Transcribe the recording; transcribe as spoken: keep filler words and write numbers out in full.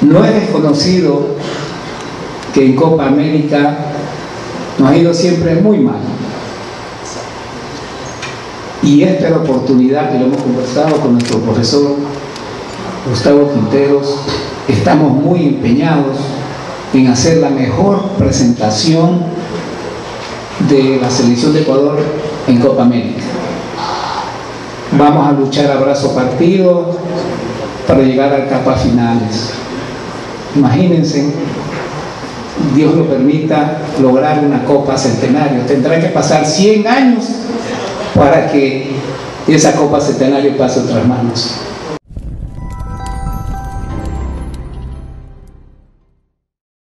No es desconocido que en Copa América nos ha ido siempre muy mal. Y esta es la oportunidad que lo hemos conversado con nuestro profesor Gustavo Quinteros. Estamos muy empeñados en hacer la mejor presentación de la selección de Ecuador en Copa América. Vamos a luchar a brazo partido para llegar a etapas finales. Imagínense, Dios lo permita, lograr una Copa Centenario. Tendrá que pasar cien años para que esa Copa Centenario pase a otras manos.